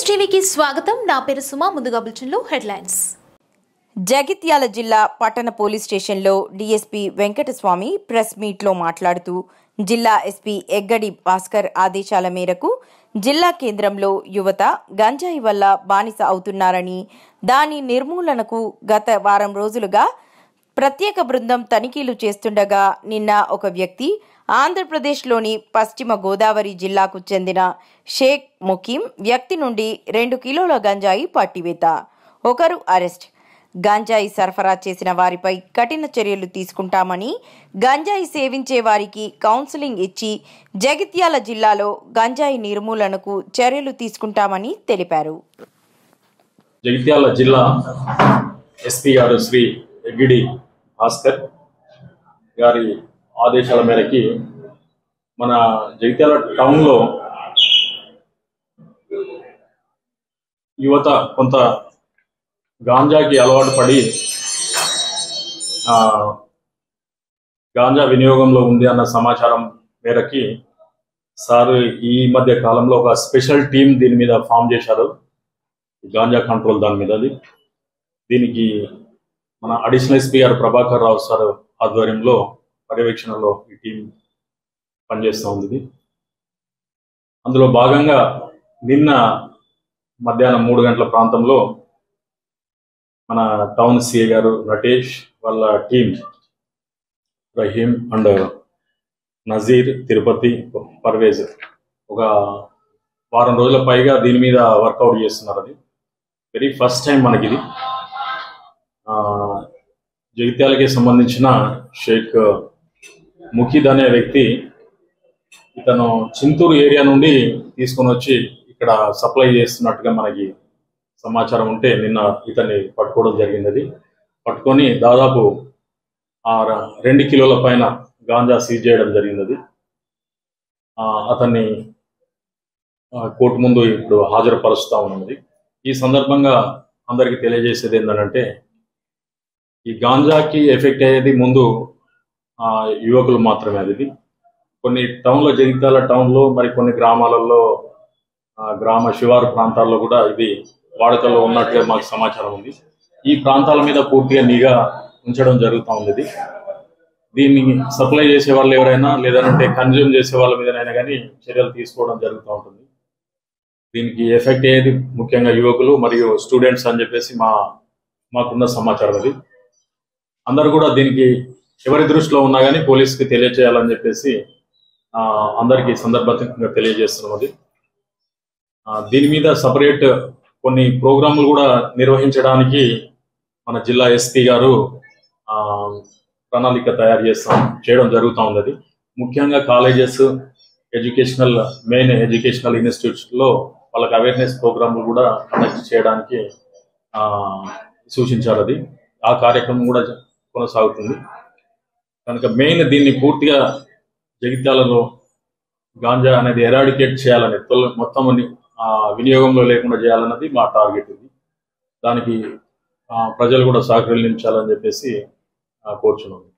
News టీవీకి స్వాగతం. నా పేరు సుమా. ముందుగా బులెటిన్లో హెడ్లైన్స్. జగిత్యాల జిల్లా పట్టణ పోలీస్ స్టేషన్లో డీఎస్పీ వెంకటస్వామి ప్రెస్ మీట్లో మాట్లాడుతూ జిల్లా ఎస్పీ ఎగ్గడి భాస్కర్ ఆదేశాల మేరకు జిల్లా కేంద్రంలో యువత గంజాయి వల్ల బానిస అవుతున్నారని, దాని నిర్మూలనకు గత వారం రోజులుగా ప్రత్యేక బృందం తనిఖీలు చేస్తుండగా నిన్న ఒక వ్యక్తి ఆంధ్రప్రదేశ్లోని పశ్చిమ గోదావరి జిల్లాకు చెందిన షేక్ ముకీం వ్యక్తి నుండి 2 కిలోల గంజాయి పట్టివేత, ఒకరు అరెస్ట్. గంజాయి సరఫరా చేసిన వారిపై కఠిన చర్యలు తీసుకుంటామని, గంజాయి సేవించే వారికి కౌన్సిలింగ్ ఇచ్చి జగిత్యాల జిల్లాలో గంజాయి నిర్మూలనకు చర్యలు తీసుకుంటామని తెలిపారు. జగిత్యాల జిల్లా ఎస్పీ గారు శ్రీ ఎగ్గిడి భాస్కర్ గారి ఆదేశాల మేరకి మన జగిత్యాల టౌన్లో యువత కొంత గాంజాకి అలవాటు పడి గాంజా వినియోగంలో ఉంది అన్న సమాచారం మేరకి సార్ ఈ మధ్య కాలంలో ఒక స్పెషల్ టీం దీని మీద ఫామ్ చేశారు. గాంజా కంట్రోల్ దాని మీద. దీనికి మన అడిషనల్ ఎస్పీ గారు ప్రభాకర్ రావు సార్ ఆధ్వర్యంలో పర్యవేక్షణలో ఈ టీం పనిచేస్తూ ఉంది. అందులో భాగంగా నిన్న మధ్యాహ్నం 3 గంటల ప్రాంతంలో మన టౌన్ సిఏ గారు నటేష్ వాళ్ళ టీం రహీం అండ్ నజీర్, తిరుపతి, పర్వేజ్ ఒక వారం రోజుల పైగా దీని మీద వర్కౌట్ చేస్తున్నారు. అది వెరీ ఫస్ట్ టైం మనకి ఇది. జగిత్యాలకి సంబంధించిన షేక్ ముఖీద్ అనే వ్యక్తి ఇతను చింతూరు ఏరియా నుండి తీసుకొని వచ్చి ఇక్కడ సప్లై చేస్తున్నట్టుగా మనకి సమాచారం ఉంటే నిన్న ఇతన్ని పట్టుకోవడం జరిగింది. పట్టుకొని దాదాపు 2 కిలోల పైన గాంజా సీజ్ చేయడం జరిగినది. అతన్ని కోర్టు ముందు ఇప్పుడు హాజరుపరుస్తూ ఉన్నది. ఈ సందర్భంగా అందరికీ తెలియజేసేది ఏంటంటే, ఈ గాంజాకి ఎఫెక్ట్ అయ్యేది ముందు యువకులు మాత్రమే. అది కొన్ని టౌన్లో, జగిత్యాల టౌన్లో, మరి కొన్ని గ్రామాలలో, గ్రామ శివారు ప్రాంతాల్లో కూడా ఇది వాడుకలో ఉన్నట్టుగా మాకు సమాచారం ఉంది. ఈ ప్రాంతాల మీద పూర్తిగా నిఘా ఉంచడం జరుగుతూ ఉంది. దీన్ని సప్లై చేసే వాళ్ళు ఎవరైనా లేదంటే కన్జ్యూమ్ చేసే వాళ్ళ మీదనైనా కానీ చర్యలు తీసుకోవడం జరుగుతూ ఉంటుంది. దీనికి ఎఫెక్ట్ అయ్యేది ముఖ్యంగా యువకులు మరియు స్టూడెంట్స్ అని చెప్పేసి మాకున్న సమాచారం. అది అందరూ కూడా దీనికి ఎవరి దృష్టిలో ఉన్నా కానీ పోలీసుకి తెలియచేయాలని చెప్పేసి అందరికీ సందర్భంగా తెలియజేస్తున్నాం. అది దీని మీద సపరేట్ కొన్ని ప్రోగ్రాంలు కూడా నిర్వహించడానికి మన జిల్లా ఎస్పీ గారు ప్రణాళిక చేయడం జరుగుతూ ఉంది. ముఖ్యంగా కాలేజెస్, మెయిన్ ఎడ్యుకేషనల్ ఇన్స్టిట్యూట్స్లో వాళ్ళకి అవేర్నెస్ ప్రోగ్రాంలు కూడా కండక్ట్ చేయడానికి సూచించారు. అది ఆ కార్యక్రమం కూడా కొనసాగుతుంది. కనుక మెయిన్ దీన్ని పూర్తిగా జగిత్యాలలో గాంజా అనేది ఎరాడికేట్ చేయాలని, మొత్తం వినియోగంలో లేకుండా చేయాలన్నది మా టార్గెట్. ఇది దానికి ప్రజలు కూడా సహకరించాలని చెప్పేసి కోరుచున్నాం.